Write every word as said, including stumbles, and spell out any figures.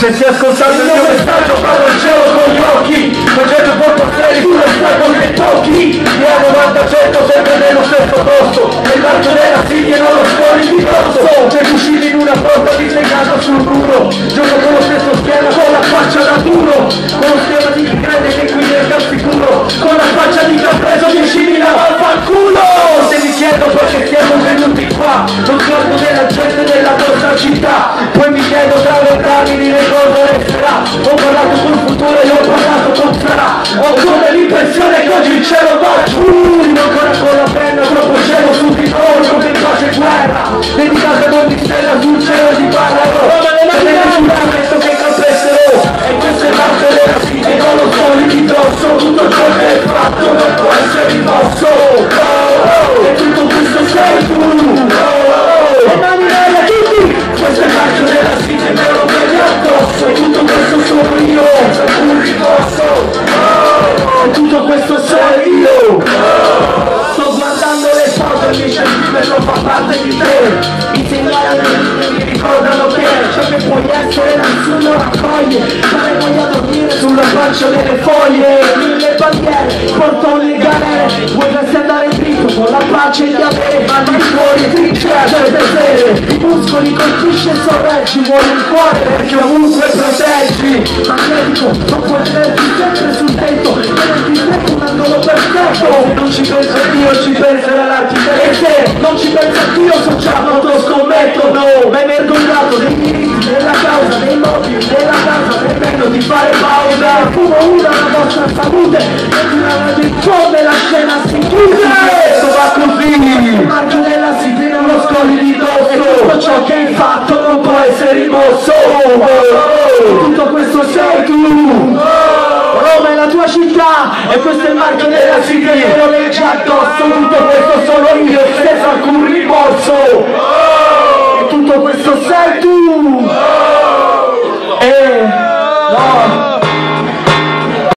Se si ascoltato il mio messaggio parlo il cielo con gli occhi, progetto portastrelli sulle strade che tocchi, e a novanta per cento sempre nello stesso posto, e il marchio della figlia non lo scorri di grosso, sei uscito in una porta disegnato sul muro, gioco con lo stesso schema, con la faccia da duro, con lo schema di chi crede che qui è al sicuro, con la faccia di chi ha preso diecimila vaffanculo. Se mi chiedo perché siamo venuti qua, non scordo della gente della nostra città, poi mi chiedo tra vent'anni di ricordo resterà, ho parlato col futuro e ho parlato con sarà, ho come l'impressione che oggi il cielo va giù, ancora con la penna troppo cielo su di noi, come in pace guerra, dedicata ad ogni stella sul cielo di Barraro, e nel giuramento che calpestero, e questo è parte della sfida, e non lo so di dosso, tutto ciò che è fatto non può essere rimosso, e tutto questo sei tu, e mani nelle tutti, questo è il marchio della sfida e me lo prendi addosso, e tutto questo sono io, un riposo, e tutto questo sono io, sto guardando le foto e mi sentire non fa parte di te, insegnare a me mi ricordano che ciò che puoi essere nessuno raccoglie, saremo a dormire sulla pancia delle foglie, mille bandiere, portoni e galere, vuoi versi andare in picco con la pace di avere, mani fuori e trincette e sere, i muscoli colpisci e sorreggi, vuoi un cuore perché ovunque proteggi, magnetico, non puoi tenerti sempre sul tetto, tenerti sempre un angolo perfetto, non ci penso io, ci penserà l'architetto, e se non ci pensa io, so già quanto scommetto, no, ma è vergognato dei diritti, della causa, dei mobili, della casa, permetto di fare pausa, fumo una la vostra salute, e di una diffonde la scena si chiude, questo va così, il marchio della sfida non lo scogli di dosso, e tutto ciò che hai fatto non può essere rimosso, e tutto questo sei tu, Roma è la tua città, e questo è il marchio della sfida, e lo leggi addosso, tutto